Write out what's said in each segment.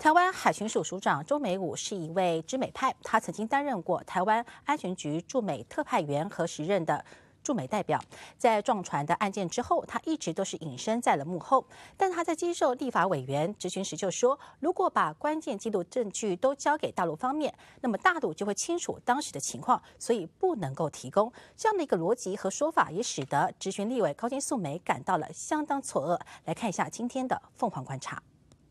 台湾海巡署署长周美武是一位知美派，他曾经担任过台湾安全局驻美特派员和时任的驻美代表。在撞船的案件之后，他一直都是隐身在了幕后。但他在接受立法委员质询时就说，如果把关键记录证据都交给大陆方面，那么大陆就会清楚当时的情况，所以不能够提供。这样的一个逻辑和说法，也使得质询立委高金素梅感到了相当错愕。来看一下今天的凤凰观察。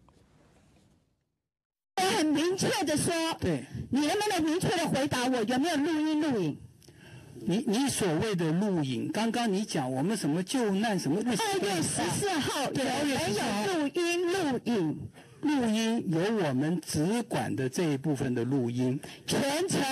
我很明确的说， 对， 你能不能明确的回答我有没有录音录影？ 你所谓的录影，刚刚你讲我们什么救难什么 2月14号有没有录音录影？ 录音有我们只管的这一部分的录音， 全程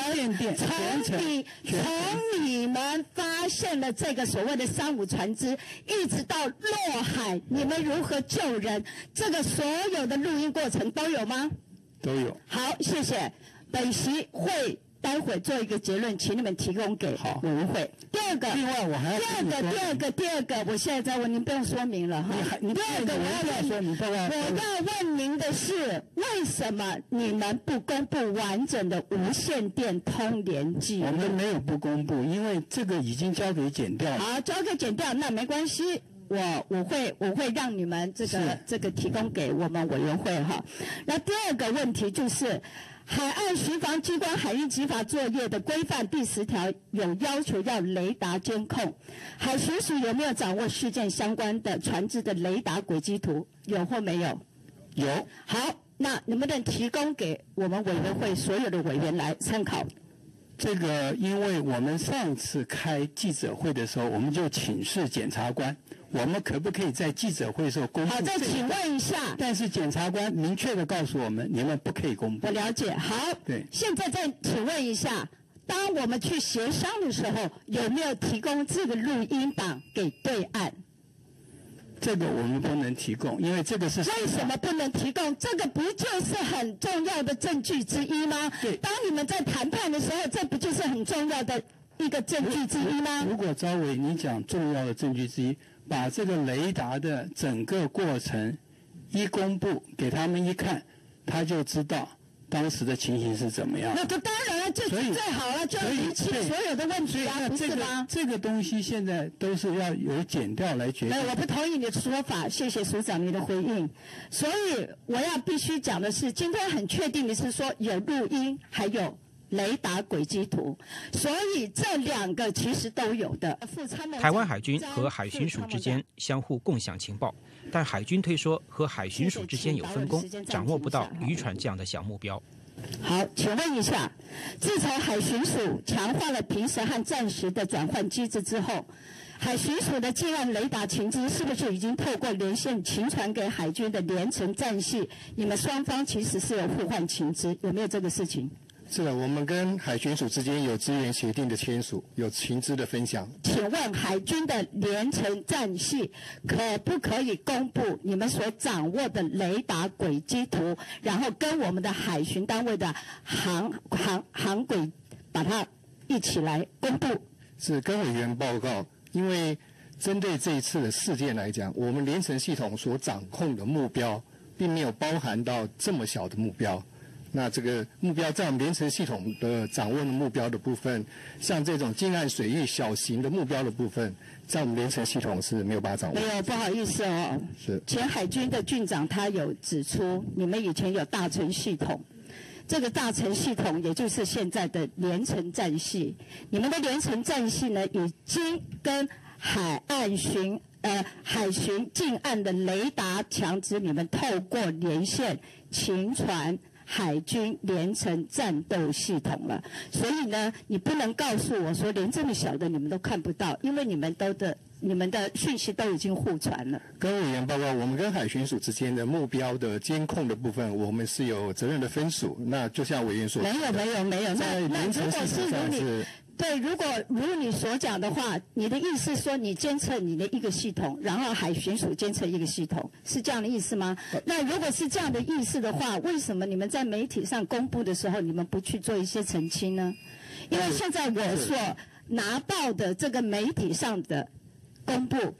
从你们发现了这个所谓的3-5船只，一直到落海，你们如何救人，这个所有的录音过程都有吗？ 都有。 好，谢谢。本席会待会做一个结论，请你们提供给委员会。第二个， 另外我还要第二个，我现在在问您，不用说明了哈。第二个我要问您的是，为什么你们不公布完整的无线电通联记录？ 我们没有不公布，因为这个已经交给检调了。 好，交给检调，那没关系。我会让你们这个提供给我们委员会哈。那第二个问题就是，海岸巡防机关海运执法作业的规范第10条有要求要雷达监控，海巡署有没有掌握事件相关的船只的雷达轨迹图？有或没有？ 有。 好，那能不能提供给我们委员会所有的委员来参考？ 这个，因为我们上次开记者会的时候，我们就请示检察官，我们可不可以在记者会的时候公布？ 好，再请问一下。 但是检察官明确的告诉我们，你们不可以公布。 我了解。好， 对。 现在再请问一下，当我们去协商的时候，有没有提供这个录音档给对岸？ 这个我们不能提供，因为这个是为什么不能提供？这个不就是很重要的证据之一吗？ 对。 当你们在谈判的时候，这不就是很重要的一个证据之一吗？ 如果招委你讲重要的证据之一，把这个雷达的整个过程一公布给他们一看，他就知道当时的情形是怎么样。 那就当然了，就是最好了，就要厘清所有的问题啊，不是吗？ 这个东西现在都是要由检调来决定。 我不同意你的说法，谢谢署长你的回应。所以我要必须讲的是，今天很确定的是说有录音，还有雷达轨迹图，所以这2个其实都有的。 台湾海军和海巡署之间相互共享情报，但海军推说和海巡署之间有分工，掌握不到渔船这样的小目标。 好，请问一下，自从海巡署强化了平时和暂时的转换机制之后，海巡署的近岸雷达情资是不是已经透过连线勤传给海军的连城战系？你们双方其实是有互换情资，有没有这个事情？ 是的，我们跟海巡署之间有资源协定的签署，有情资的分享。 请问海军的连城战系可不可以公布你们所掌握的雷达轨迹图，然后跟我们的海巡单位的航轨把它一起来公布？ 是跟委员报告，因为针对这一次的事件来讲，我们连城系统所掌控的目标，并没有包含到这么小的目标。那这个目标在我们连城系统的掌握的目标的部分，像这种近岸水域小型的目标的部分，在我们连城系统是没有办法掌握。 没有，不好意思哦。 是。 前海军的军长他有指出，你们以前有大城系统，这个大城系统也就是现在的连城战系，你们的连城战系呢，已经跟海巡近岸的雷达强制你们透过连线勤传海军连城战斗系统了，所以呢，你不能告诉我说连这么小的你们都看不到，因为你们的讯息都已经互传了。 跟委员报告，我们跟海巡署之间的目标的监控的部分，我们是有责任的分属。那就像委员说， 没有， 在连城系统上是。 对，如你所讲的话，你的意思说你监测你的一个系统，然后海巡署监测一个系统，是这样的意思吗？那如果是这样的意思的话，为什么你们在媒体上公布的时候，你们不去做一些澄清呢？因为现在我所拿到的这个媒体上的公布，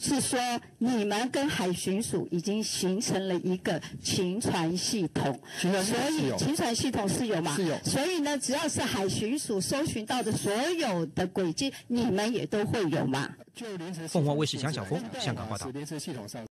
是说你们跟海巡署已经形成了一个情传系统，所以情传系统是有嘛？ 是有。 所以呢，只要是海巡署搜寻到的所有的轨迹，你们也都会有嘛？ 凤凰卫视蒋晓峰香港报道。 连城系统上。